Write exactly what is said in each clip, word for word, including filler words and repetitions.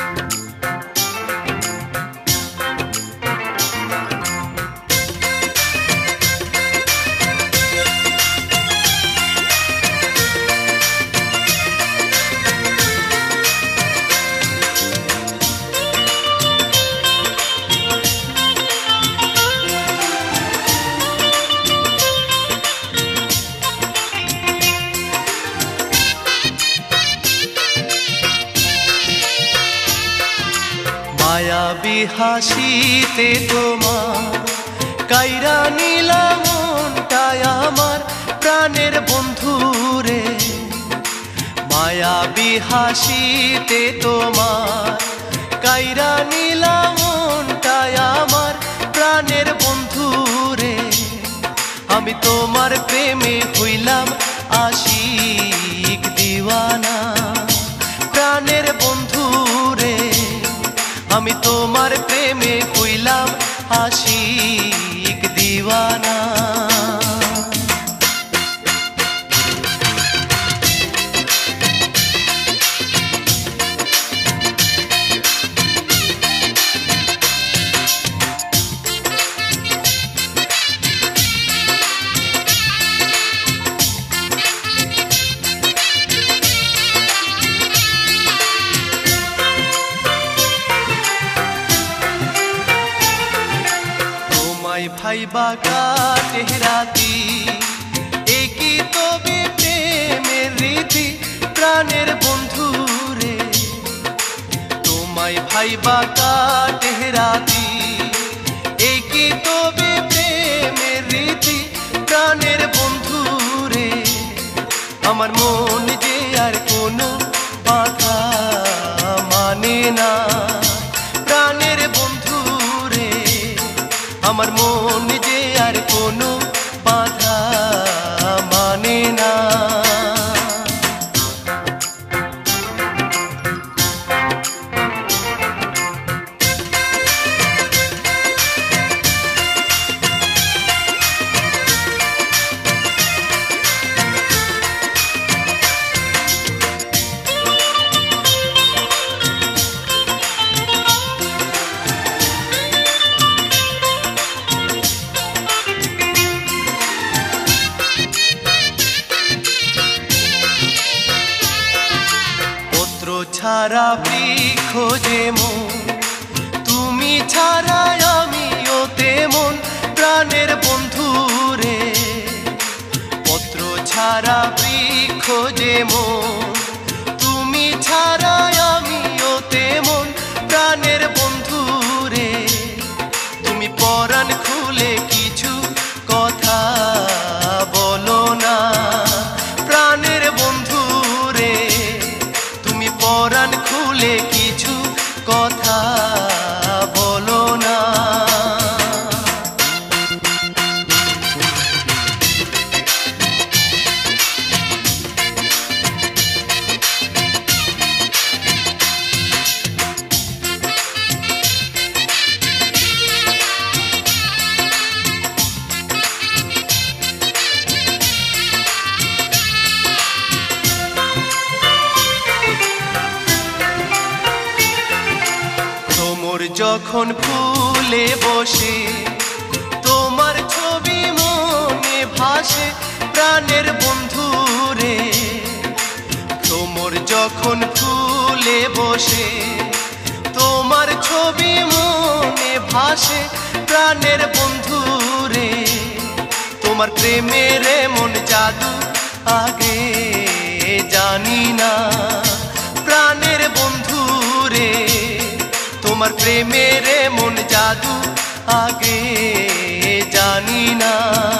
মায়াবী হাসিতে তোমার কাইরা নীলা মনটায় আমার প্রাণের বন্ধুরে। মায়াবী হাসিতে তোমার কাইরা নীলা মনটায় আমার প্রাণের বন্ধুরে। আমি তোমার প্রেমে হইলাম আশিক দিওয়ানা প্রাণের বন্ধুরে। আমি তোমার প্রেমে হইলাম আশিক দিওয়ানা। ভাইবা কাটে রাতি একই তবে প্রেমের রীতি প্রাণের বন্ধুরে। তোমায় ভাইবা কাটে রাতি একই তবে প্রেমের রীতি প্রাণের বন্ধুরে। আমার মন যে আর কোনো কথা মানে না প্রাণের বন্ধুরে। আমার মন যে আর কোনো বাধা মানে না। ছাড়া বৃক্ষ যেমন তুমি ছাড়া আমিও তেমন প্রাণের বন্ধুরে। পত্র ছাড়া বৃক্ষ যেমন তুমি ছাড়া আমিও তেমন প্রাণের বন্ধুরে। তুমি পরাণ খুলে কিছু কথা বলো না প্রাণের বন্ধুরে। তুমি পরাণ খুলে কিছু কথা বলো না। যখন ফুলে বসে তোমার ছবি মনে ভাসে প্রাণের বন্ধুরে। তোমর যখন ফুলে বসে তোমার ছবি মনে ভাসে প্রাণের বন্ধুরে। তোমার প্রেমের এমন জাদু আগে জানি না প্রাণের বন্ধুরে। তোমার প্রেমের এমন জাদু আগে জানি না।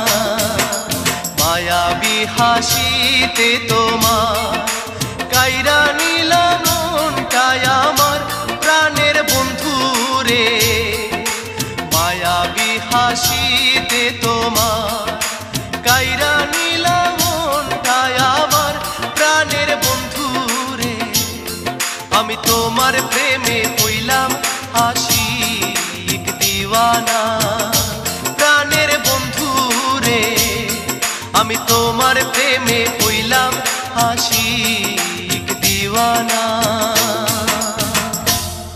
মায়াবী হাসিতে তোমার কাইরা নীলা মনটায় আমার প্রাণের বন্ধুরে। মায়াবী হাসিতে তোমার কাইরা নীলা মনটায় আমার প্রাণের বন্ধুরে। আমি তোমার প্রেমে হইলাম আশিক দিওয়ানা প্রাণের বন্ধুরে। আমি তোমার প্রেমে হইলাম আশিক দিওয়ানা।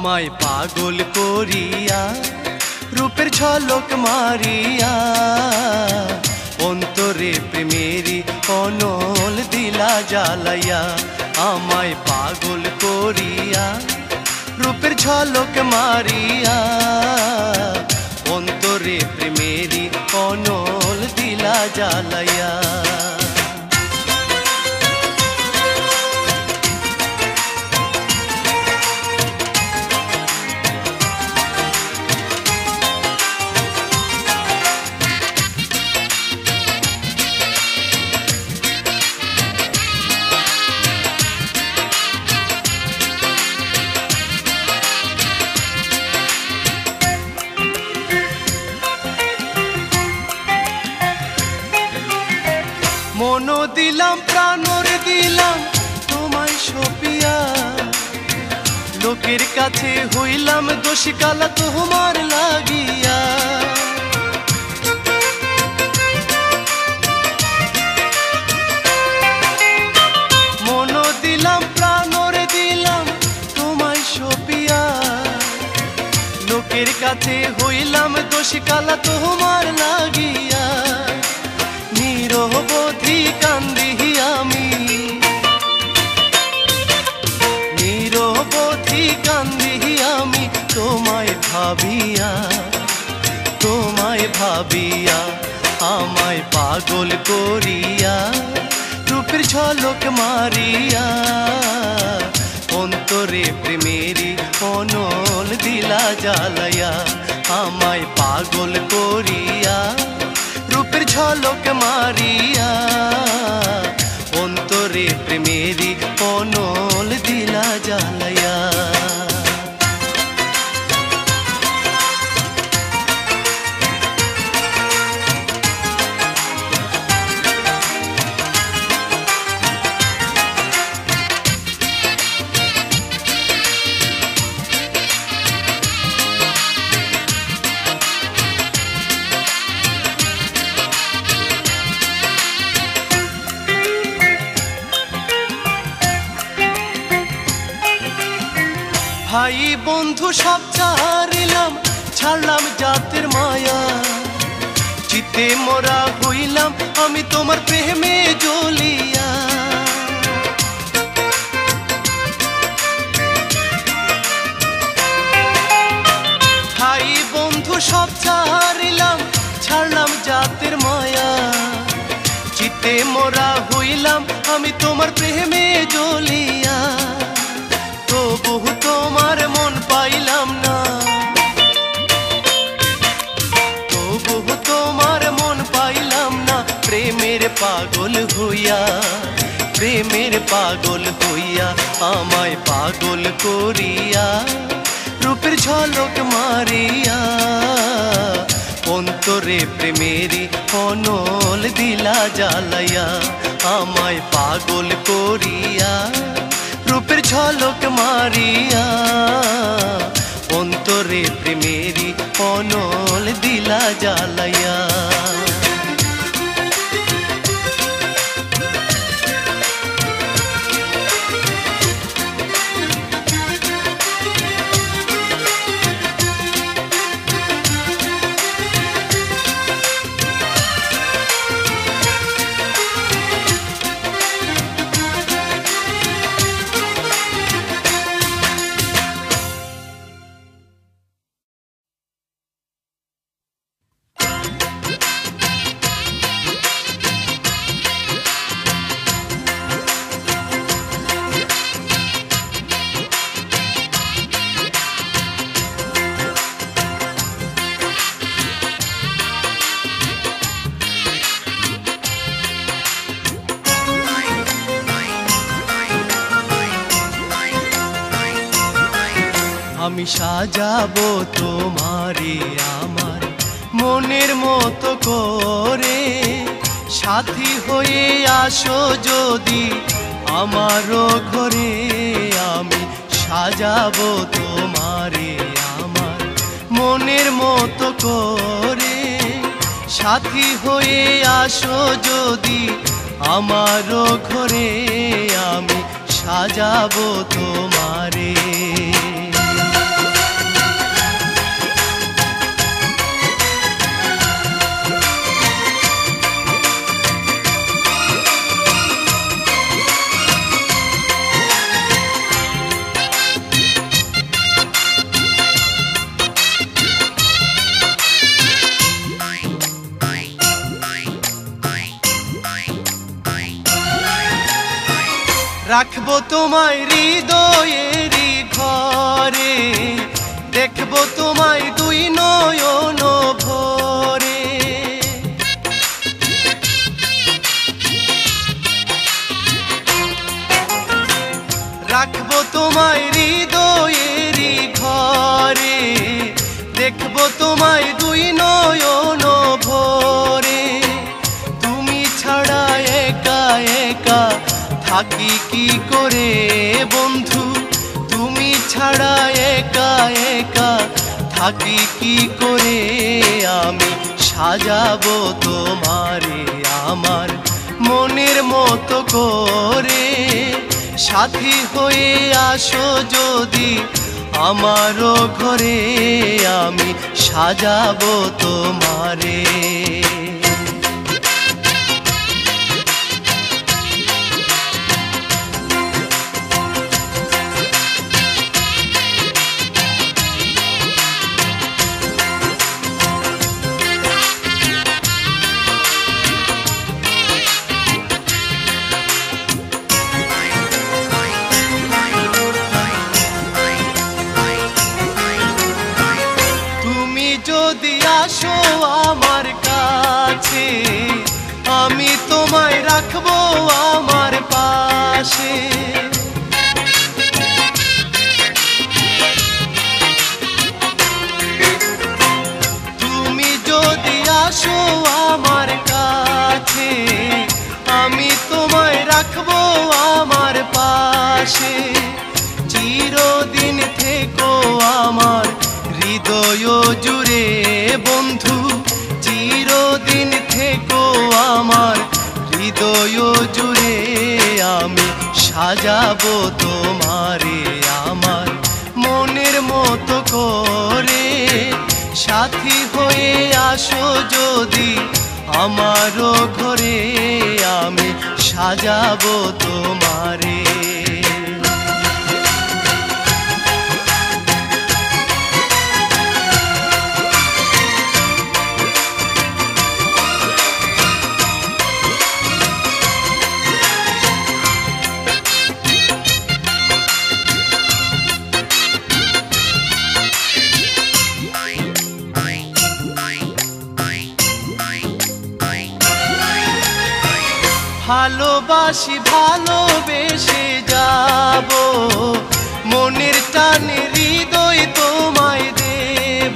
আমায় পাগল করিয়া রূপের ঝলক মারিয়া অন্তরে প্রেমেরই অনল দিলা জ্বালাইয়া আমায় পাগল করিয়া রূপের ঝলক মারিয়া অন্তরে প্রেমেরই অনল দিলা জ্বালাইয়া মনো দিলাম প্রাণর দিলাম তোমায় সপিয়া লোকের কাছে হইলাম দোষী কালা তোমার লাগিয়া মনো দিলাম প্রাণর দিলাম তোমায় সপিয়া লোকের কাছে হইলাম দোষী কালা তোমার লাগিয়া নিরবধি কান্দি আমি নিরবধি কান্দি আমি তোমায় ভাবিয়া তোমায় ভাবিয়া আমায় পাগল করিয়া রূপের ঝলক মারিয়া অন্তরে প্রেমেরই অনল দিলা জ্বালাইয়া আমায় পাগল করিয়া রূপের ঝলক মারিয়া অন্তরে প্রেমেরই অনল দিলা জ্বালাইয়া ভাই বন্ধু সব ছাড়িলাম ছাড়লাম জাতের মায়া চিতে মোরা হইলাম আমি তোমার প্রেমে জ্বলিয়া ভাই বন্ধু সব ছাড়িলাম ছাড়লাম জাতের মায়া চিতে মোরা হইলাম আমি তোমার প্রেমে জ্বলিয়া তবু তোমার মন পাইলাম না তবু তোমার মন পাইলাম না প্রেমের পাগল হইয়া প্রেমের পাগল হইয়া আমায় পাগল করিয়া রূপের ঝলক মারিয়া অন্তরে প্রেমেরই অনল দিলা জ্বালাইয়া আমায় পাগল করিয়া রূপের ঝলক মারিয়া অন্তরে প্রেমেরই অনল দিলা জ্বালাইয়া আমি সাজাবো তোমারে আমার মনের মতো করে সাথী হয়ে আসো যদি আমারও ঘরে আমি সাজাবো তোমারে আমার মনের মতো করে সাথী হয়ে আসো যদি আমারও ঘরে আমি সাজাবো তোমারে রাখবো তোমায় হৃদয়েরই ঘরে, দেখবো তোমায় দুই নয়ন ভরে। রাখবো তোমায় হৃদয়েরই ঘরে, দেখবো তোমায় দুই নয়ন ভরে। তুমি ছাড়া একা একা থাকি কি করে বন্ধু, তুমি ছাড়া একা একা থাকি কি করে। আমি সাজাবো তোমারে আমার মনের মতো করে, সাথী হয়ে আসো যদি আমারও ঘরে, আমি সাজাবো তোমারে। যদি আসো আমার কাছে, আমি তোমায় রাখবো আমার পাশে। তুমি যদি আসো আমার কাছে, আমি তোমায় রাখবো আমার পাশে। চিরদিন থেকো আমার হৃদয় জুড়ে বন্ধু, চিরদিন থেকো আমার হৃদয় জুড়ে। আমি সাজাবো তোমারে আমার মনের মতো করে, সাথী হয়ে আসো যদি আমারও ঘরে, আমি সাজাবো তোমারে। ভালোবাসি ভালোবেসে যাব, মনের টানে হৃদয় তোমায় দেব।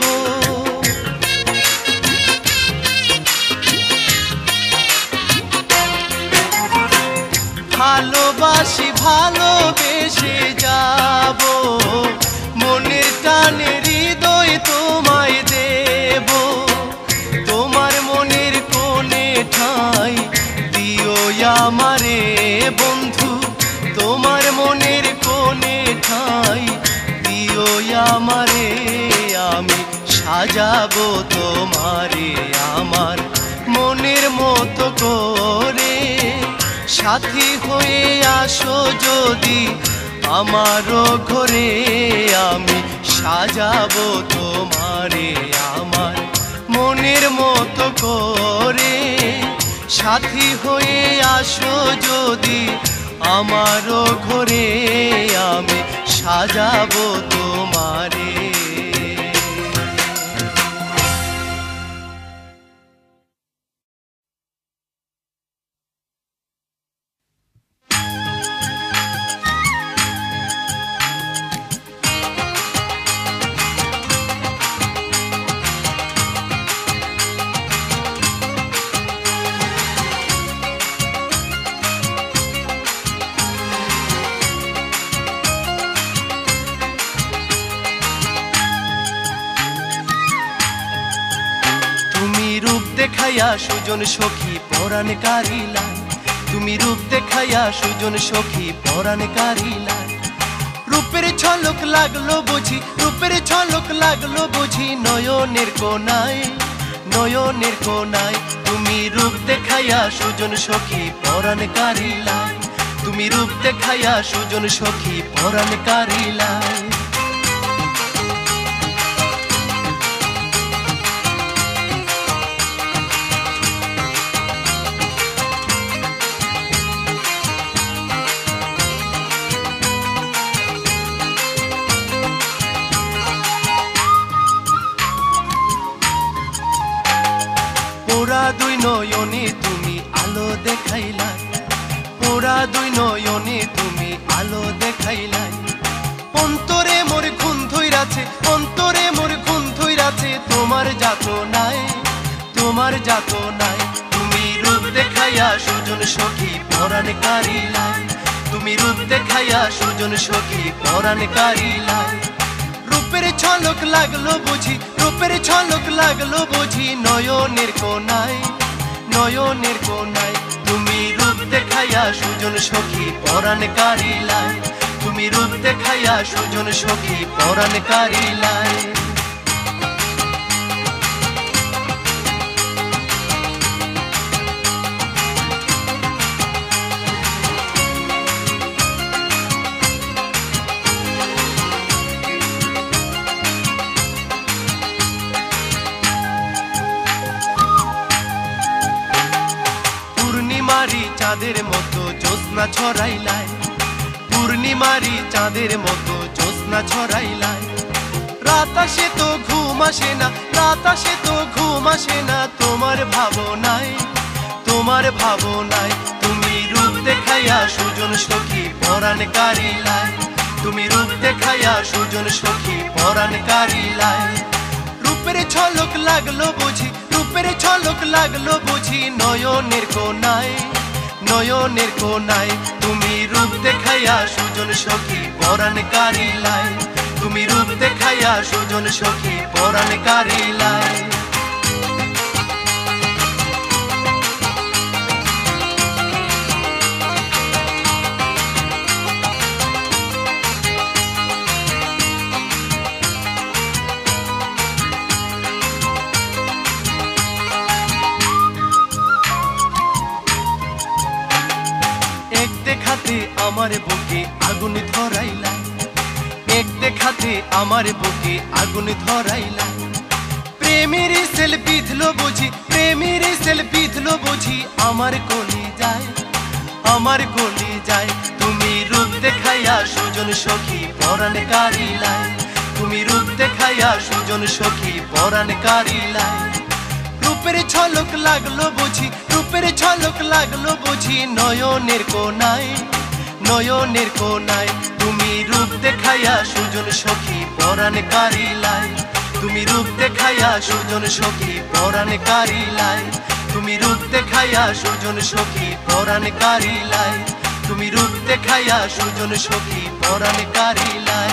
ভালোবাসি ভালোবেসে যাব, মনের টানে হৃদয় তোমায় দেব। তোমার মনের কোণে ঠাঁই দিও আমারে বন্ধু, তোমার মনের কোণে ঠাঁই দিও আমারে। আমি সাজাবো তোমারে আমার মনের মতো করে, সাথী হয়ে আসো যদি আমারও ঘরে, আমি সাজাবো তোমারে আমার মনের মতো করে, সাথী হয়ে আসো যদি আমারও ঘরে, আমি সাজাবো তোমারে। দেখাইয়া সুজন সখী পরাণ কারিলাই, তুমি রূপ দেখাইয়া সুজন সখী পরাণ কারিলাই। রূপের ঝলক লাগলো বুঝি, রূপের ঝলক লাগলো বুঝি নয়নের কোনায়, নয়নের কোনায়। তুমি রূপ দেখাইয়া সুজন সখী পরাণ কারিলাই, তুমি রূপ দেখাইয়া সুজন সখী পরাণ কারিলাই। পোড়া দুই নয়নে তুমি আলো দেখাইলাই, পোড়া দুই নয়নে তুমি আলো দেখাইলাই। অন্তরে মোর খুন ধইরাছে, অন্তরে মোর খুন ধইরাছে তোমার যাতনায়, তোমার যাতনায়। তুমি রূপ দেখাইয়া সুজন সখী পরাণ কারিলাই, তুমি রূপ দেখাইয়া সুজন সখী পরাণ কারিলাই। রূপের ঝলক লাগলো বুঝি, রূপের ঝলক লাগলো বুঝি নয়নের কোনায়, নয়নের কোনায়। তুমি রূপ দেখাইয়া সুজন সখী পরাণ কারিলাই, তুমি রূপ দেখাইয়া সুজন সখী পরাণ কারিলাই। পূর্ণিমারি চাঁদের মতো জ্যোৎস্না ছড়াইলাই, পূর্ণিমারি চাঁদের মতো জ্যোৎস্না ছড়াইলাই। রাত আসে তো ঘুম আসে না, রাত আসে তো ঘুম আসে না তোমার ভাবনায়, তোমার ভাবনায়। তুমি রূপ দেখাইয়া সুজন সখী পরাণ কারিলাই, তুমি রূপ দেখাইয়া সুজন সখী পরাণ কারিলাই। রূপের ঝলক লাগলো বুঝি, রূপের ঝলক লাগলো বুঝি নয়নের কোনায়, নয়নের কোনায়। তুমি রূপ দেখাইয়া সুজন সখী পরাণ কারিলাই, তুমি রূপ দেখাইয়া সুজন সখী পরাণ কারিলাই। এক দেখাতে আমার বুকে আগুন ধরাইলাই, এক দেখাতে আমার বুকে আগুন ধরাইলাই। প্রেমের সেল বিধলো বুঝি, প্রেমের সেল বিধলো বুঝি আমার কলি যায়, আমার কলি যায়। তুমি রূপ দেখাইয়া সুজন সখী পরাণ কারিলাই, তুমি রূপ দেখাইয়া সুজন সখী পরাণ কারিলাই। রূপের ঝলক লাগলো বুঝি, রূপের ঝলক লাগলো বুঝি নয়নের কোনায়, নয়নের কোনায়। তুমি রূপ দেখাইয়া সুজন সখী পরাণ কারিলাই, তুমি রূপ দেখাইয়া সুজন সখী পরাণ কারিলাই, তুমি রূপ দেখাইয়া সুজন সখী পরাণ কারিলাই, তুমি রূপ দেখাইয়া সুজন সখী পরাণ কারিলাই।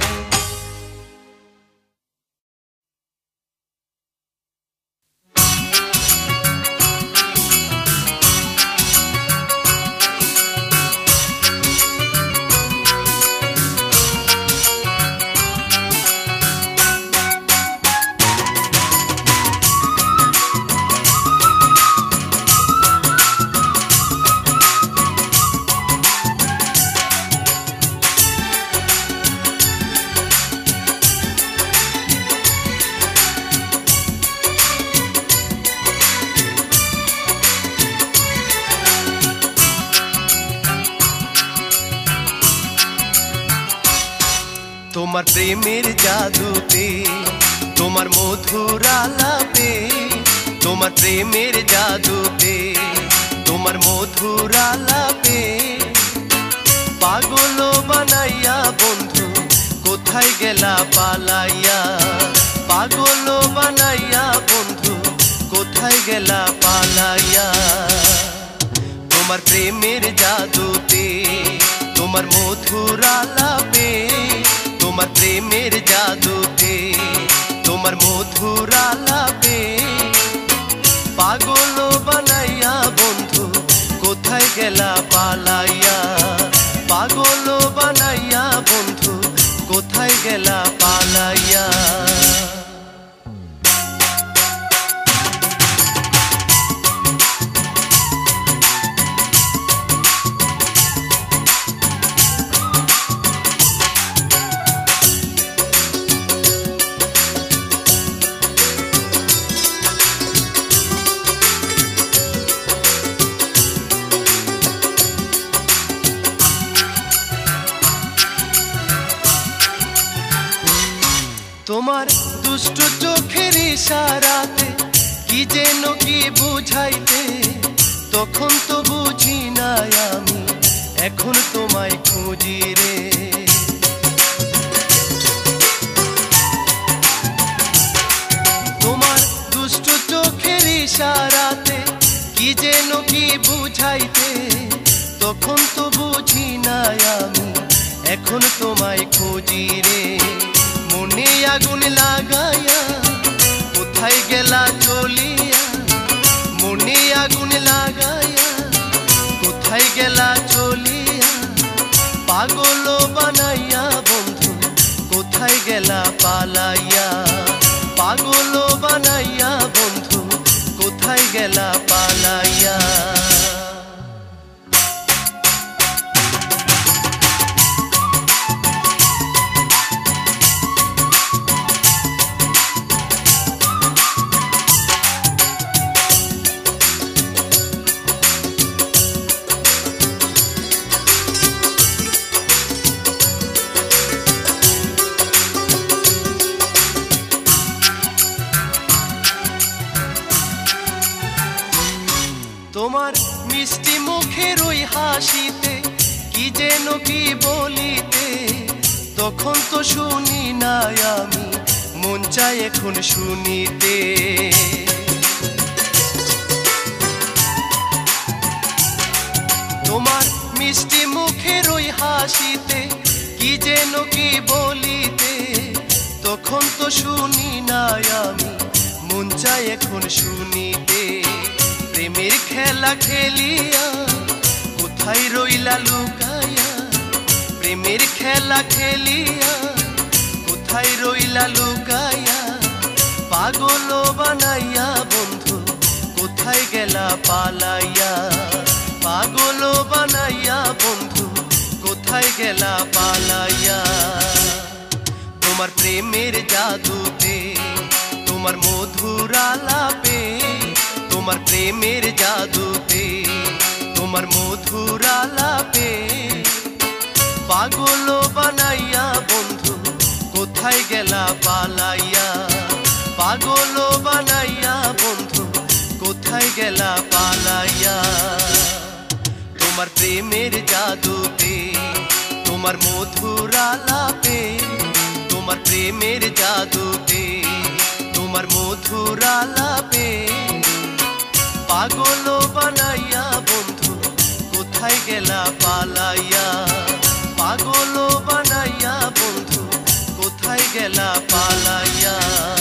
তোমার প্রেমের জাদুতে, তোমার মধুর আলাপে, তোমার প্রেমের জাদুতে, তোমার মধুর আলাপে। পাগল বানাইয়া বন্ধু কোথায় গেলা পালাইয়া, পাগল বানাইয়া বন্ধু কোথায় গেলা পালাইয়া। তোমার প্রেমের জাদুতে, তোমার মধুর আলাপে, তোমার প্রেমের জাদুতে, তোমার মধুর আলাপে। পাগল বানাইয়া বন্ধু কোথায় গেলা পালাইয়া, পাগল বানাইয়া বন্ধু কোথায় গেলা পালাইয়া। তোমার দুষ্ট চোখের ইশারাতে কি যেন কি খুঁজি রে। তোমার দুষ্টু চোখের ইশারাতে কি যেন কি বুঝাইতে, তখন তো বুঝি নাই আমি, এখন তোমায় খুঁজি রে। মনে আগুন লাগাইয়া কোথায় গেলা চলিয়া, মনে আগুন লাগাইয়া কোথায় গেলা চলিয়া, পাগল বানাইয়া বন্ধু কোথায় গেলা পালাইয়া, পাগল বানাইয়া বন্ধু কোথায় গেলা পালাইয়া। তোমার মিষ্টি মুখের ওই হাসিতে কি যেন কি বলিতে, তখন তো শুনি নাই আমি, মন চায় এখন শুনিতে। তোমার মিষ্টি মুখের ওই হাসিতে কি যেন কি বলিতে, তখন তো শুনি নাই আমি, মন চায় এখন শুনিতে। প্রেমের খেলা খেলিয়া কোথায় রইলা লুকাইয়া, প্রেমের খেলা খেলিয়া কোথায় রইলা লুকাইয়া, পাগল বানাইয়া বন্ধু কোথায় গেলা পালাইয়া, পাগল বানাইয়া বন্ধু কোথায় গেলা পালাইয়া। তোমার প্রেমের জাদুতে, তোমার মধুর আলাপে, তোমার প্রেমের জাদুতে, তোমার মধুর আলাপে, পাগল বানাইয়া বন্ধু কোথায় গেলা পালাইয়া, পাগল বানাইয়া বন্ধু কোথায় গেলা পালাইয়া। তোমার প্রেমের জাদুতে, তোমার মধুর আলাপে, তোমার প্রেমের জাদুতে, তোমার মধুর আলাপে, পাগল বানাইয়া বন্ধু কোথায় গেলা পালাইয়া, পাগল বানাইয়া বন্ধু কোথায় গেলা পালাইয়া।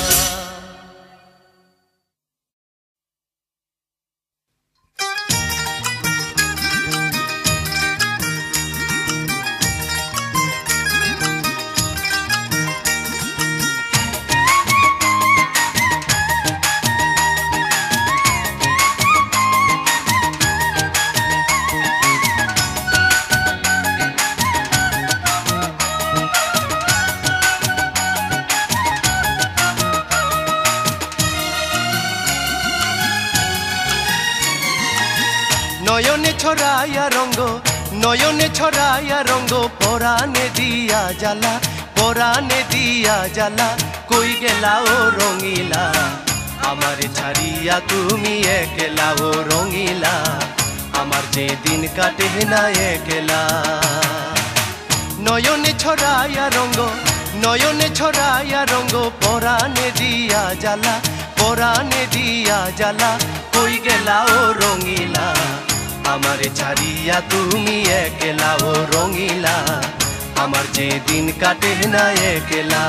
নয়নে ছড়াইয়া রঙ্গ, নয়নে ছড়াইয়া রঙ্গ, পরানে দিয়া জ্বালা, পরানে দিয়া জ্বালা, কই গেলা ও রঙিলা, আমার ছাড়িয়া তুমি একলা ও রঙিলা, আমার যে দিন কাটে না একলা। নয়নে ছড়াইয়া রঙ্গ, নয়নে ছড়াইয়া রঙ্গ, পরানে দিয়া জ্বালা, পরানে দিয়া জ্বালা, কই গেলা ও রঙিলা, আমার ছাড়িয়া তুমি একলা ও রঙিলা, আমার যে দিন কাটে না একলা।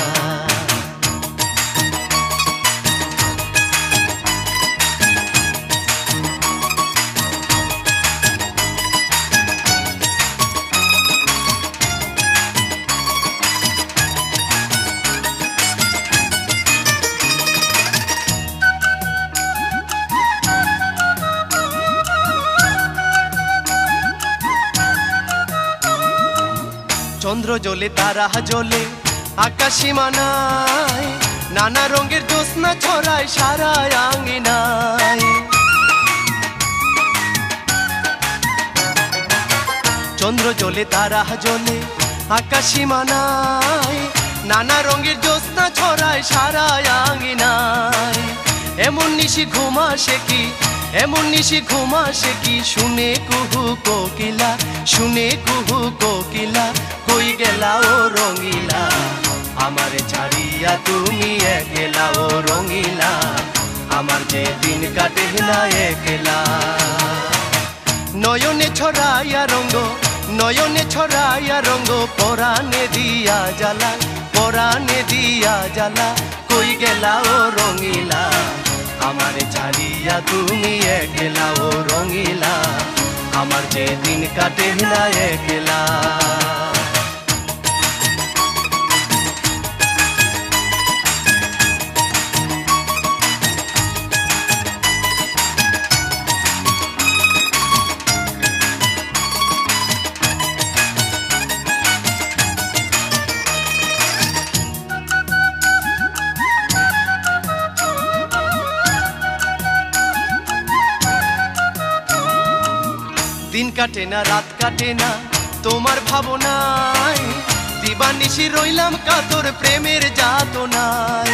চন্দ্র জ্বলে তারা জ্বলে আকাশী মানায়, নানা রঙের জ্যোৎস্না ছড়ায় সারা আঙিনায়। চন্দ্র জ্বলে তারা জ্বলে আকাশী মানায়, নানা রঙের জ্যোৎস্না ছড়ায় সারা আঙিনায়। এমন নিশি ঘুম আসে কি, এমন নিশি ঘুমা সে কি শুনে কুহু কোকিলা, শুনে কুহু কোকিলা, কই গেলা ও রঙিলা, আমার ছাড়িয়া তুমি একলা ও রঙিলা, আমার যে দিন কাটে না একলা। নয়নে ছড়াইয়া রঙ্গ, নয়নে ছড়াইয়া রঙ্গ, পরাণে দিয়া জ্বালা, পরাণে দিয়া জ্বালা, কই গেলা ও রঙিলা, আমার ছাড়িয়া তুমি একলা ও রঙিলা, আমার যে দিন কাটে না একলা। দিন কাটে না রাত কাটে না তোমার ভাবনায়, দিবানিশি রইলাম কাতর প্রেমের যাতনায়।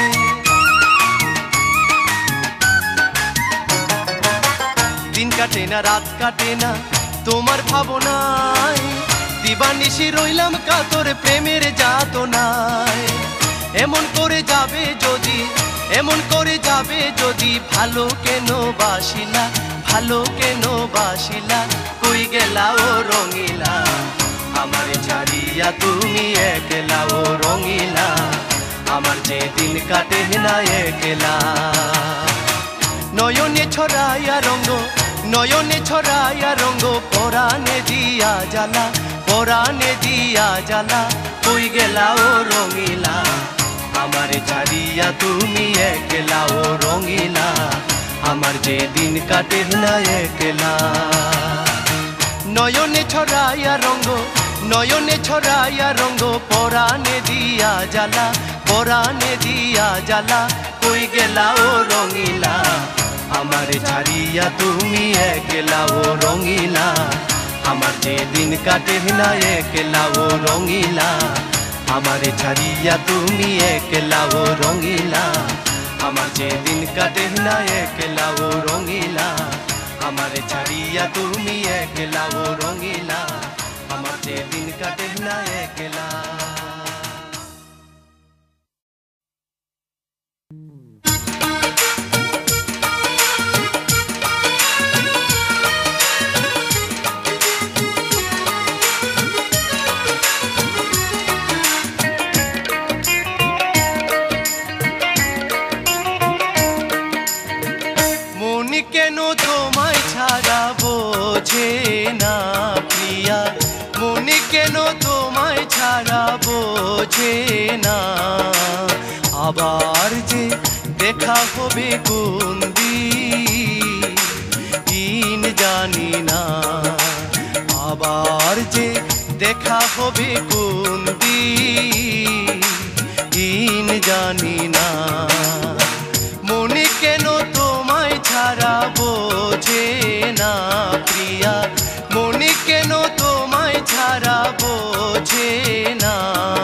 দিন কাটে না রাত কাটে না তোমার ভাবনায়, দিবানিশি রইলাম কাতর প্রেমের যাতনায়। এমন করে যাবে যদি, এমন করে যাবে যদি, ভালো কেন বাসিলা, ভালো কেন বাসিলা, কই গেলা ও রঙিলা, আমার ছাড়িয়া তুমি একলা ও রঙিলা, আমার যে দিন কাটে না একলা। নয়নে ছড়াইয়া রঙ্গ, নয়নে ছড়াইয়া রঙ্গ, পরাণে দিয়া জ্বালা, পরাণে দিয়া জ্বালা, কই গেলা ও রঙিলা, আমার ছাড়িয়া তুমি একলা ও রঙিলা, আমার যে দিন কাটে না একলা। নয়নে ছড়াইয়া রঙ্গ, নয়নে ছড়াইয়া রঙ্গ, পরাণে দিয়া জ্বালা, পরাণে দিয়া জ্বালা, কই গেলা ও রঙিলা, আমার ছাড়িয়া তুমি একলা ও রঙিলা, আমার যে দিন কাটে না একলা ও রঙিলা, আমার ছাড়িয়া তুমি একলা ও রঙিলা, আমার যে দিন কাটে না একলা ও রঙিলা, আমার ছাড়িয়া তুমি একলা ও রঙিলা, আমার যে দিন কাটে না একলা। কেন তোমায় ছাড়া বোঝে না প্রিয়া, মনে কেন তোমায় ছাড়া বোঝে না, আবার যে দেখা হবে কোন দিন জানি না, আবার যে দেখা হবে কোন দিন জানি না, মনে কেন তোমায় ছাড়া বোঝে না প্রিয়া, মনে কেন তোমায় ছাড়া বোঝে না,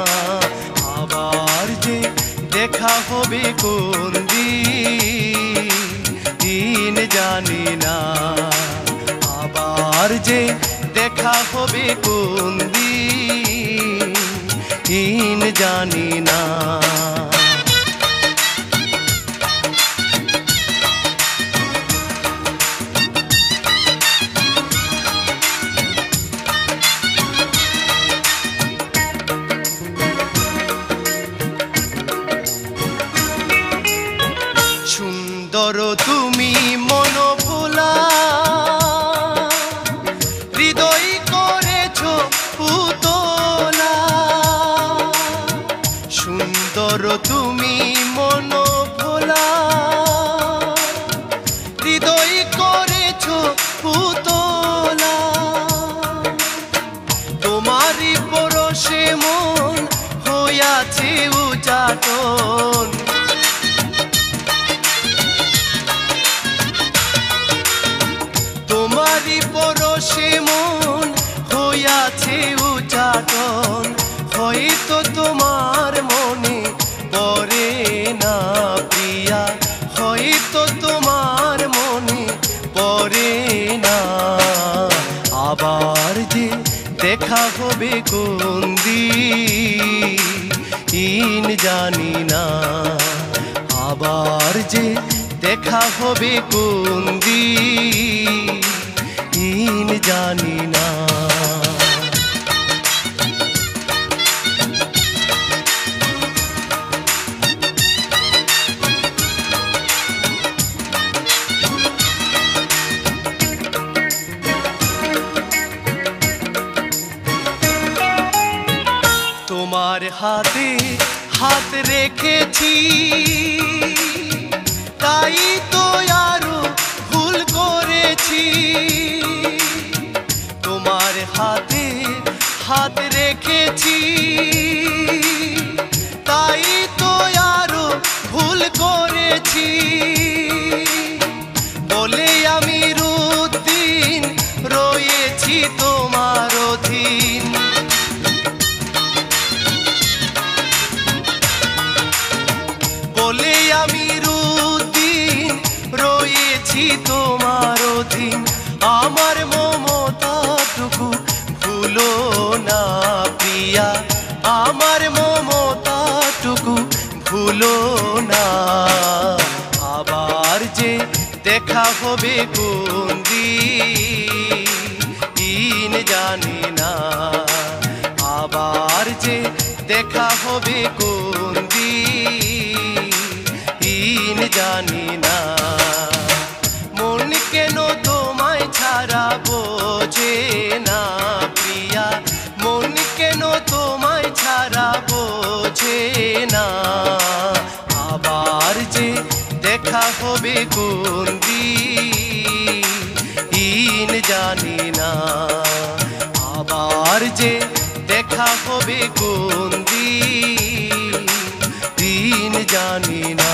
আবার যে দেখা হবে কোন দিন জানি না, আবার যে দেখা হবে কোন দিন জানি না। সুন্দর তুমি মন ভোলা, হৃদয় করেছ পুতলা, সুন্দর তুমি মন ভোলা, হৃদয় করেছ পুতলা, তোমারই পরশে মন হইয়াছে উজাটন, তোমারই পরশে মন হইয়াছে উজাটন, হয়তো তোমার মনে পড়ে না প্রিয়া, হয়তো তোমার মনে জানি না আবার যে দেখা হবে কোন দিন জানি না। তোমার হাতে হাত রেখেছি তাই তো আরো ভুল করেছি। তোমার হাতে হাত রেখেছি তাই তো আরো ভুল করেছি। বলে আমি রুদ্দিন রয়েছি তোমার অধীন। বলে আমি রুদ্দিন রয়েছি তোমার অধীন। আমার মমতাটুকু ভুলো না প্রিয়া, আমার মমতাটুকু ভুলো না। আবার যে দেখা হবে কোন দিন জানি না আবার যে দেখা হবে কোন দিন জানি না। মন কেন তোমায় ছাড়া বোঝে না প্রিয়া, মন কেন তোমায় ছাড়া বোঝে না। আবার যে দেখা হবে কোন দিন জানি না আবার যে দেখা হবে কোন দিন জানি না।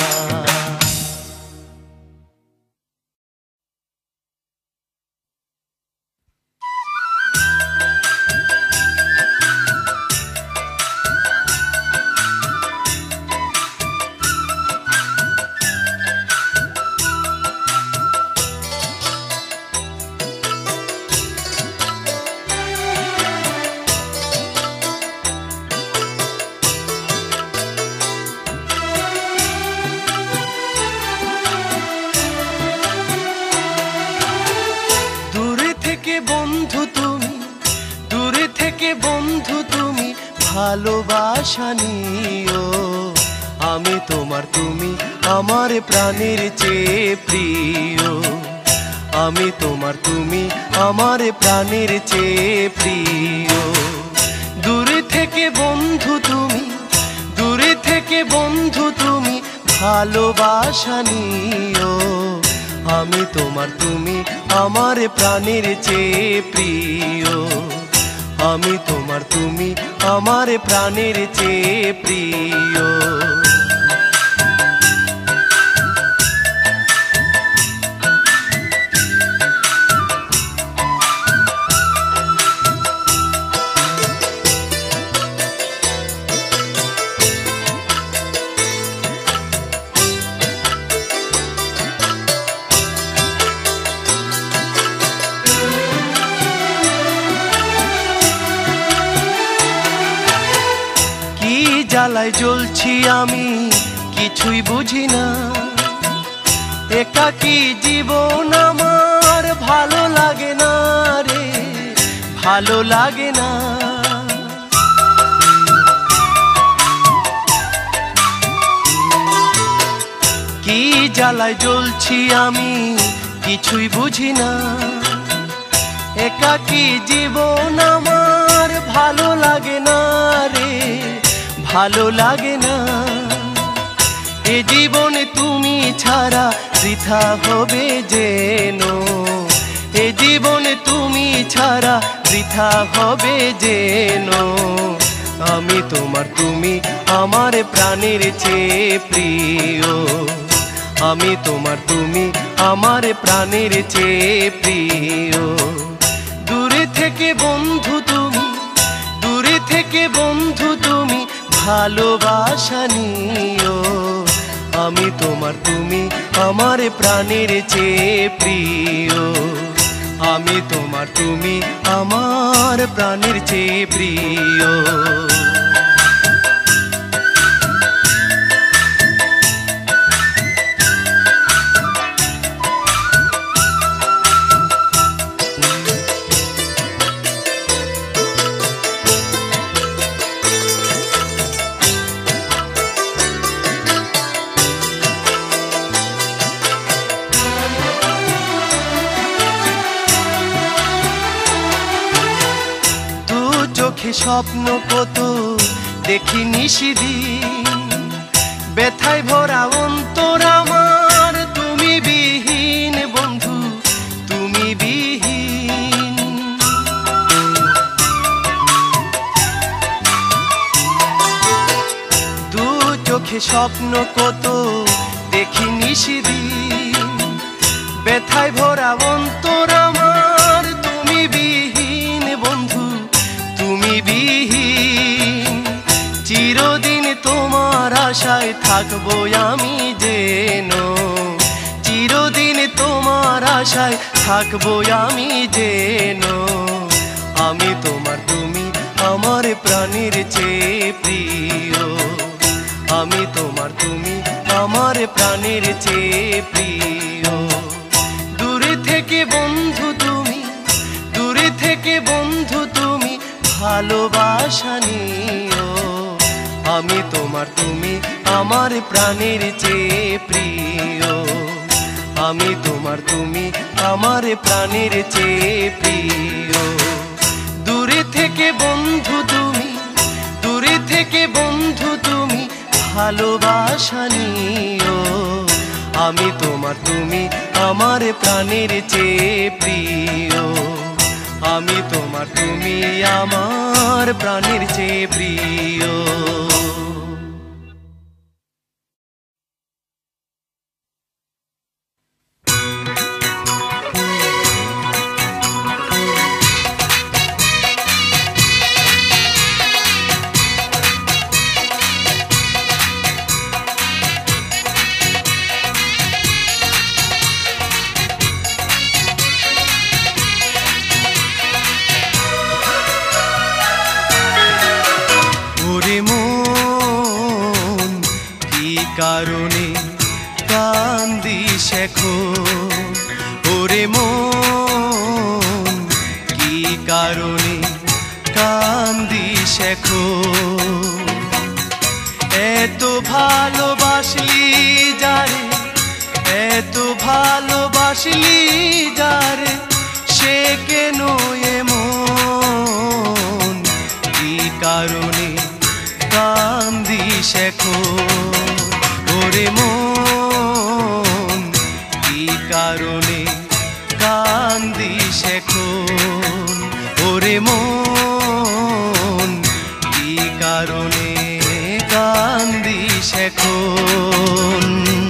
ভালোবাসা নিও আমি তোমার, তুমি আমার প্রাণের চেয়ে প্রিয়। আমি তোমার, তুমি আমার প্রাণের চেয়ে প্রিয়। দূরে থেকে বন্ধু তুমি, দূরে থেকে বন্ধু তুমি ভালোবাসা নিও আমি তোমার, তুমি আমার প্রাণের চেয়ে প্রিয়। আমি তোমার, তুমি আমার প্রাণের চেয়ে প্রিয়। জ্বালায় জ্বলছি আমি কিছুই বুঝি না, একাকী জীবন আমার ভালো লাগে না রে, ভালো লাগে না। কি জ্বালায় জ্বলছি আমি কিছুই বুঝি না, একাকী জীবন আমার ভালো লাগে না রে, ভালো লাগে না। এ জীবনে তুমি ছাড়া বৃথা হবে যেন, এ জীবনে তুমি ছাড়া বৃথা হবে যেন। আমি তোমার, তুমি আমার প্রাণের চেয়ে প্রিয়। আমি তোমার, তুমি আমার প্রাণের চেয়ে প্রিয়। দূরে থেকে বন্ধু তুমি, দূরে থেকে বন্ধু তুমি ভালোবাসা নিও আমি তোমার, তুমি আমার প্রাণের চেয়ে প্রিয়। আমি তোমার, তুমি আমার প্রাণের চেয়ে প্রিয়। চোখে স্বপ্ন কত দেখি নিশিদিন, ব্যথায় ভরা অন্তর আমার তুমি বিহীন বন্ধু, তুমি বিহীন। দু চোখে স্বপ্ন কত দেখি নিশিদিন, ব্যথায় ভরা অন্তর আমার তুমি বিহীন বন্ধু, তুমি বিহীন। চিরদিন তোমার আশায় থাকবো আমি যেন, চিরদিন তোমার আশায় থাকবো আমি যেন। আমি তোমার, তুমি আমার প্রাণের চেয়ে প্রিয়, আমি তোমার, তুমি আমার প্রাণের চেয়ে প্রিয়। দূরে থেকে বন্ধু তুমি, দূরে থেকে বন্ধু তুমি ভালোবাসা নিও। আমি তোমার, তুমি আমার প্রাণের চেয়ে প্রিয়, আমি তোমার, তুমি আমার প্রাণের চেয়ে প্রিয়। দূরে থেকে বন্ধু তুমি, দূরে থেকে বন্ধু তুমি ভালোবাসা নিও। আমি তোমার, তুমি আমার প্রাণের চেয়ে প্রিয়, আমি তোমার, তুমি আমার প্রাণের চেয়ে প্রিয়। কারণে কান্দিস এখন, ওরে মন কি কারণে কান্দিস এখন। এত ভালোবাসলি যারে, এত ভালোবাসলি যারে, সে কেন এমন, কি কারণে কান্দিস এখন। ওরে মন কি কারণে কান্দিস এখন, ওরে মন কি কারণে কান্দিস এখন।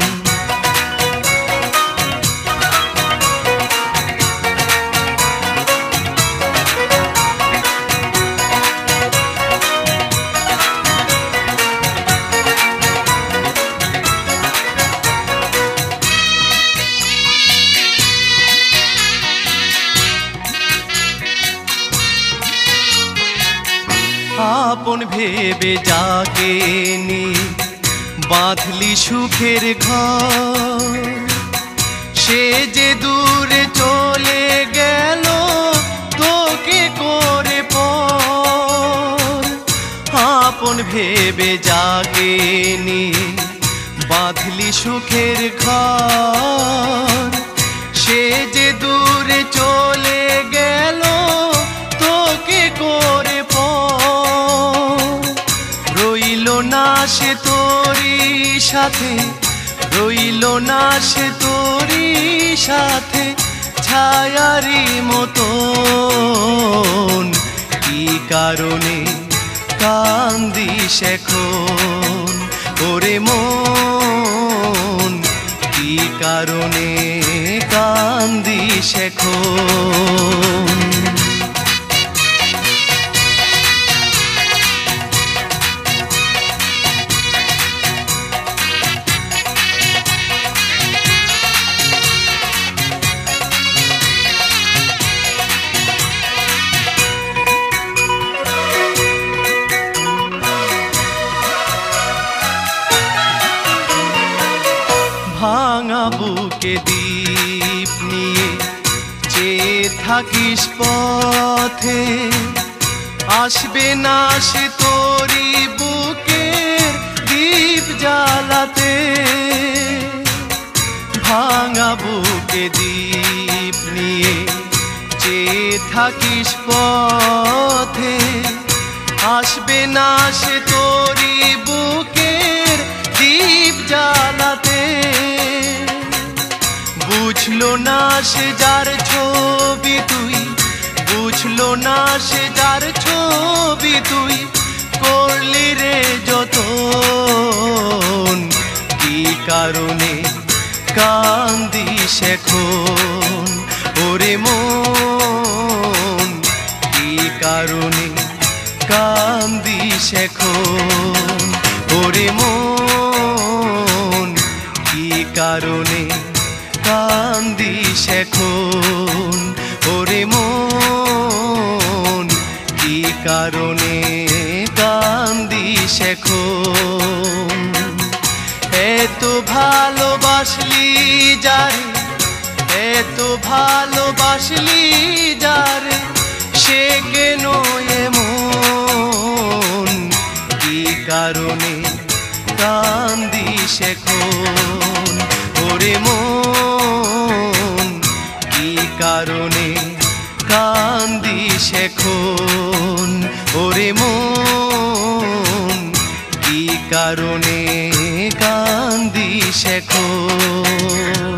আপন ভেবে যাকে নিয়ে বাঁধলি সুখের ঘর, সে যে দূরে চলে গেল তোকে করে পর। আপন ভেবে যাকে নিয়ে বাঁধলি সুখের ঘর, সে যে দূরে চলে গেল তোকে করে পর। রইল না সে তোরই সাথে, রইল না সে তোরই সাথে ছায়ারি মতন। কি কারণে কান্দিস এখন, ওরে মন কি কারণে কান্দিস এখন। ভাঙা বুকে দীপ নিয়ে চেয়ে থাকিস পথে, আসবে না সে তোরি বুকের দীপ জ্বালাতে। ভাঙা বুকে দীপ নিয়ে চেয়ে থাকিস পথে, আসবে না সে তোরি বুকের দীপ জ্বালাতে, বুঝলো না সে যার ছবি তুই, বুঝলো না সে যার ছবি তুই করলি রে যতন। কি কারণে কান্দিস এখন ওরে মন, কি কারণে কান্দিস এখন ওরে মন, কি কারণে কান্দিস এখন ওরে মন, কি কারণে কান্দিস এখন। এত ভালোবাসলি যারে, এত ভালোবাসলি যারে, সে কেন এমন, কি কারণে কান্দিস এখন ওরে মন, কি কারণে কান্দিস এখন ওরে মন, কি কারণে কান্দিস এখন।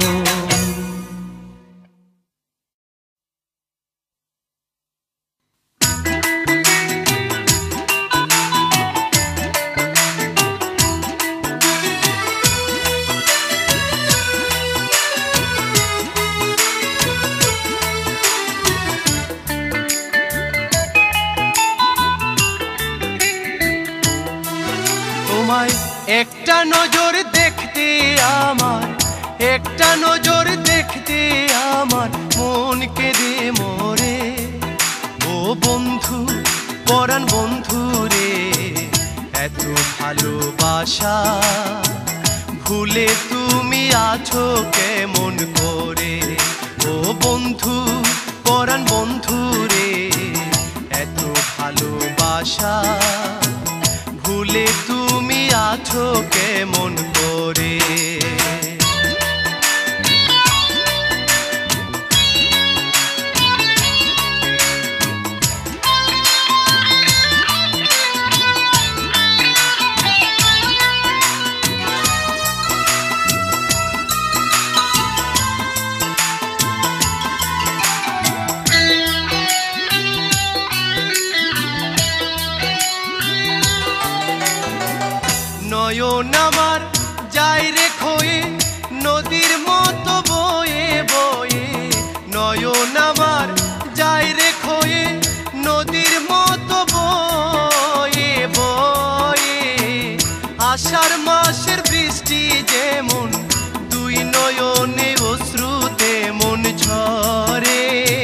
একটা নজর দেখতে আমার, একটা নজর দেখতে আমার মন কেঁদে মরে। ও বন্ধু পরাণ বন্ধু রে, এত ভালোবাসা ভুলে তুমি আছো কেমন করে। ও বন্ধু পরাণ বন্ধু রে, এত ভালোবাসা ভুলে তুমি আছো কেমন করে। নয়ন আমার যায় রে খয়ে নদীর মতো বয়ে বয়ে, নয়ন আমার যায় রে খয়ে নদীর মতো বয়ে বয়ে। আষাঢ় মাসের বৃষ্টি যেমন দুই নয়নে অশ্রুতে মন ঝরে,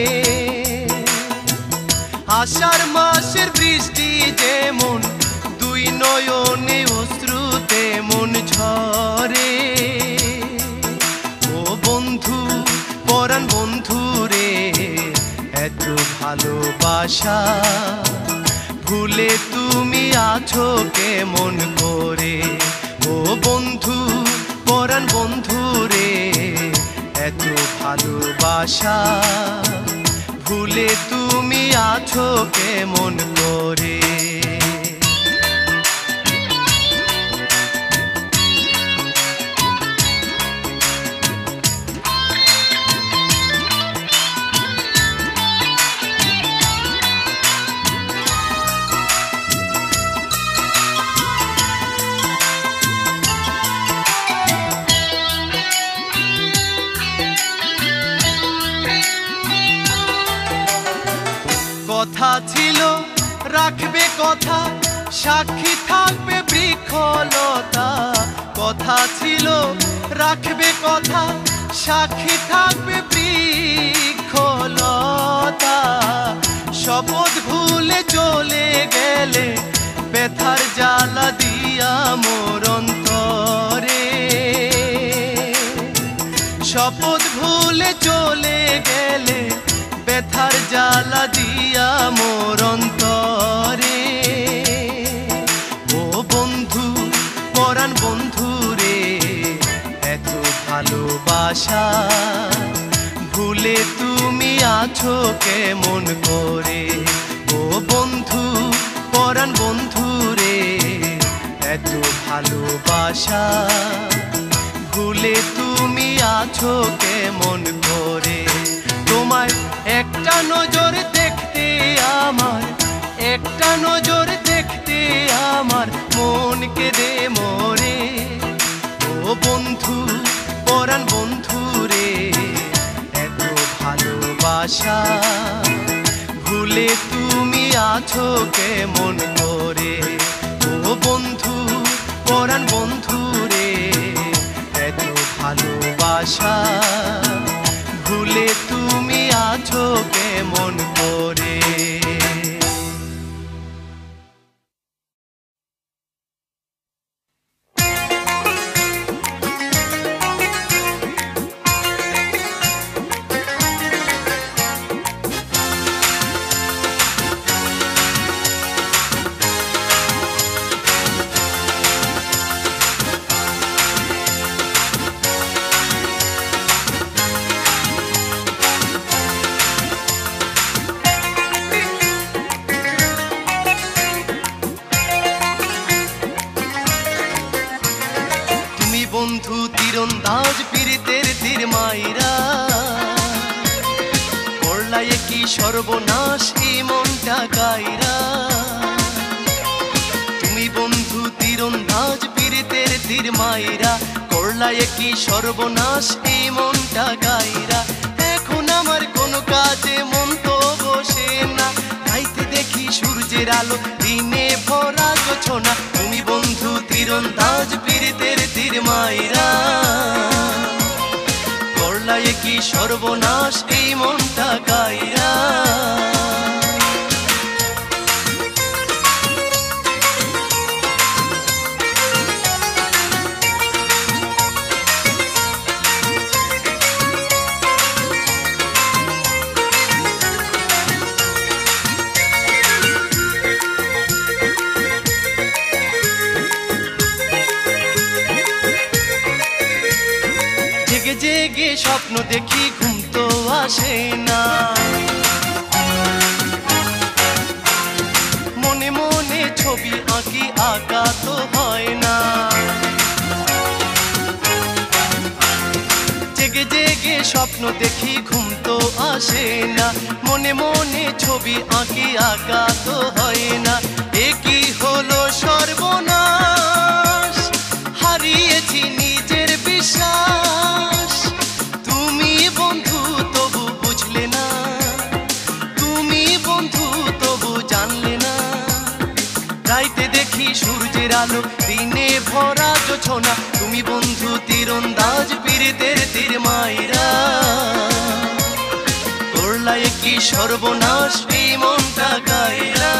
আষাঢ় মাসের বৃষ্টি যেমন দুই নয়নে অশ্রুতে মন ঝরে। ও বন্ধু পরাণ বন্ধু রে, এত ভালোবাসা ভুলে তুমি আছো কেমন করে। ও বন্ধু পরাণ বন্ধু রে, এত ভালোবাসা ভুলে তুমি আছো কেমন করে। কথা ছিল রাখবে কথা, সাক্ষী থাকবে বৃক্ষলতা। কথা ছিল রাখবে কথা, সাক্ষী থাকবে বৃক্ষলতা। শপথ ভুলে চলে গেলে ব্যথার জ্বালা দিয়া মোর অন্তরে। শপথ ভুলে চলে গেলে ব্যথার জ্বালা দিয়া মোর অন্তরে। ও বন্ধু পরাণ বন্ধু রে, এত ভালোবাসা ভুলে তুমি আছো কেমন করে। ও বন্ধু পরাণ বন্ধু রে এত ভালোবাসা ভুলে তুমি আছো কেমন করে তোমায় একটা নজর দেখতে আমার একটা নজর দেখতে আমার মন কেঁদে মরে ও বন্ধু পরাণ বন্ধু রে এত ভালোবাসা ভুলে তুমি আছো কেমন করে ও বন্ধু পরাণ বন্ধু রে এত ভালোবাসা ভুলে তুমি আছো কেমন করে বন্ধু তীরন্দাজ পীড়িতের তীর মাইরা করলায় কি সর্বনাশ এই মনটা কাইরা তুমি বন্ধু তীরন্দাজ পীড়িতের তীর মাইরা করলায় কি সর্বনাশ এই মনটা কাইরা এখন আমার কোনো কাজে মন তো বসে না রাইতে দেখি সূর্যের আলো দিনে ভরা জোছনা তুমি বন্ধু তীরন্দাজ পীড়িতের তীর মাইরা করলায় কি সর্বনাশ এই মনটা কাইরা জেগে জেগে স্বপ্ন দেখি ঘুম তো আসে না মনে মনে ছবি আঁকি আঁকা তো হয় না জেগে জেগে স্বপ্ন দেখি ঘুম তো আসে না মনে মনে ছবি আঁকি আঁকা তো হয় না এ কি হলো সর্বনাশ হারিয়েছি নিজের বিশ্বাস তুমি বন্ধু তবু বুঝলে না তুমি বন্ধু তবু জানলে না রাইতে দেখি সূর্যের আলো দিনে ভরা জোছনা তুমি বন্ধু তীরন্দাজ পীড়িতের তীর মাইরা করলায় কি সর্বনাশ এই মনটা কাইরা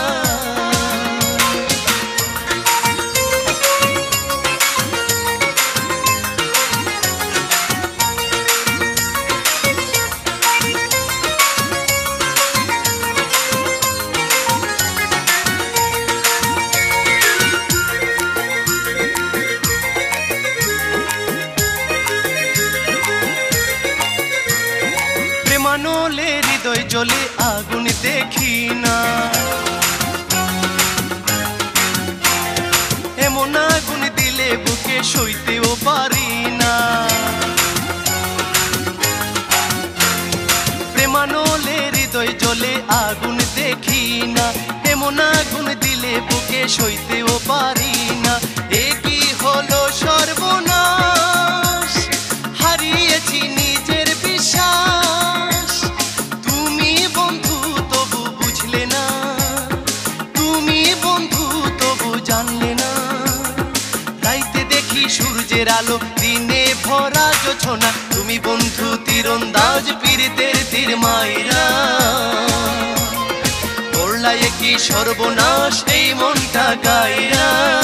প্রেমানলে হৃদয় জ্বলে আগুন দেখি না এমন আগুন দিলে বুকে সইতেও পারি না প্রেমানলে হৃদয় জ্বলে আগুন দেখি না এমন আগুন দিলে বুকে সইতেও পারি না এ কি হলো সর্বনাশ হারিয়েছি নিজের বিশ্বাস তুমি বন্ধু তবু বুঝলে না তুমি বন্ধু তবু জানলে না রাইতে দেখি সূর্যের আলো দিনে ভরা জোছনা তুমি বন্ধু তীরন্দাজ পীড়িতের তীর মাইরা করলায় কি সর্বনাশ এই মনটা কাইরা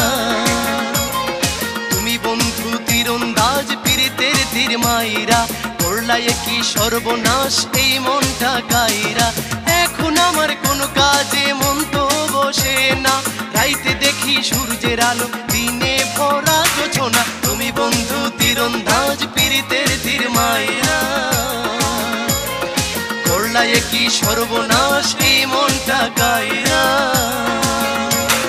তুমি বন্ধু তীরন্দাজ পীড়িতের তীর মাইরা করলায় কি সর্বনাশ এই মনটা কাইরা এখন আমার কোনো কাজে মন তো বসে না রাইতে দেখি সূর্যের আলো দিনে ভরা জোছনা তুমি বন্ধু তীরন্দাজ পীড়িতের তীর মাইরা করলায় কি সর্বনাশ এই মনটা কাইরা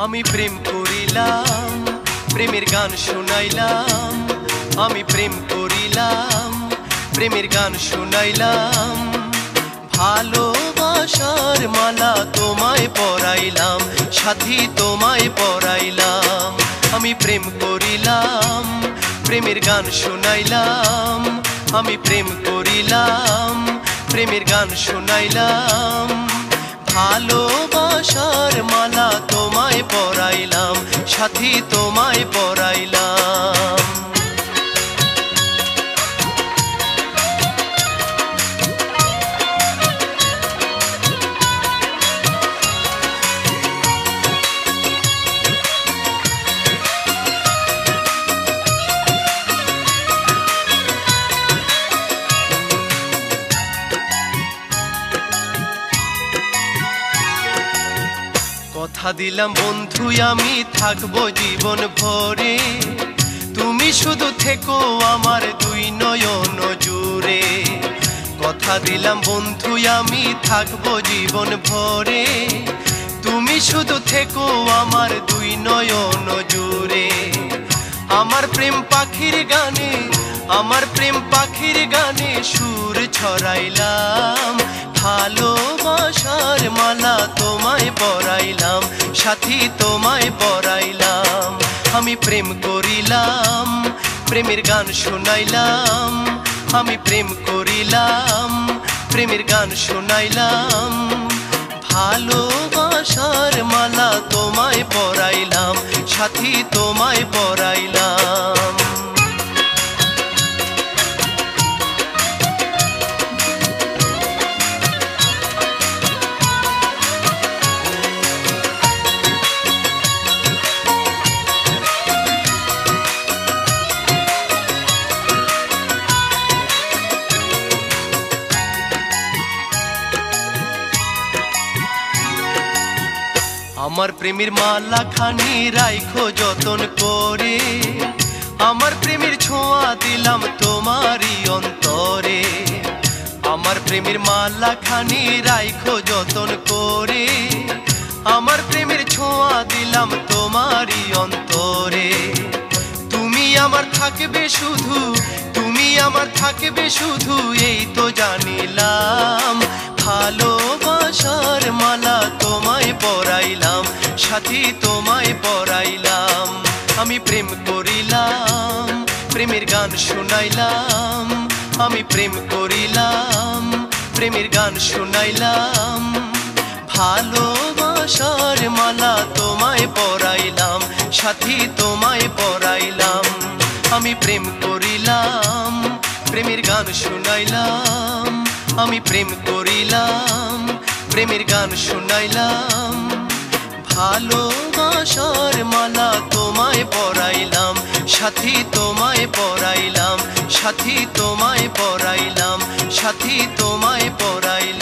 আমি প্রেম করিলাম, প্রেমের গান শুনাইলাম। আমি প্রেম করিলাম, প্রেমের গান শুনাইলাম। ভালোবাসার মালা তোমায় পরাইলাম, সাথী তোমায় পরাইলাম। আমি প্রেম করিলাম, প্রেমের গান শুনাইলাম। আমি প্রেম করিলাম, প্রেমের গান শুনাইলাম। ভালোবাসার মালা তোমায় পরাইলাম, সাথী তোমায় পরাইলাম। কথা দিলাম বন্ধু আমি থাকবো জীবন ভরে, তুমি শুধু থেকো আমার দুই নয়ন জুড়ে। কথা দিলাম বন্ধু আমি থাকবো জীবন ভরে, তুমি শুধু থেকো আমার দুই নয়ন জুড়ে। আমার প্রেম পাখির গানে, আমার প্রেম পাখির গানে সুর ছড়াইলাম। ভালোবাসার মালা তোমায় পরাইলাম, সাথী তোমায় পরাইলাম। আমি প্রেম করিলাম, প্রেমের গান শুনাইলাম। আমি প্রেম করিলাম, প্রেমের গান শুনাইলাম। ভালোবাসার মালা তোমায় পরাইলাম, সাথী তোমায় পরাইলাম। আমার প্রেমের মালা খানি রাইখো যতন করে, আমার প্রেমের ছোঁয়া দিলাম তোমারই অন্তরে। আমার প্রেমের মালা খানি রাইখো যতন করে, আমার প্রেমের ছোঁয়া দিলাম তোমারই অন্তরে। তুমি আমার থাকবে শুধু, তুমি আমার থাকবে শুধু, এই তো জানিলাম। ভালোবাসার মালা তোমায় পরাইলাম, সাথী তোমায় পরাইলাম। আমি প্রেম করিলাম, প্রেমের গান শুনাইলাম। আমি প্রেম করিলাম, প্রেমের গান শুনাইলাম। ভালোবাসার মালা তোমায় পরাইলাম, সাথী তোমায় পরাইলাম। আমি প্রেম করিলাম, প্রেমের গান শুনাইলাম। আমি প্রেম করিলাম, প্রেমের গান শুনাইলাম। ভালোবাসার মালা তোমায় পরাইলাম, সাথী তোমায় পরাইলাম। সাথী তোমায় পরাইলাম, সাথী তোমায় পরাইলাম।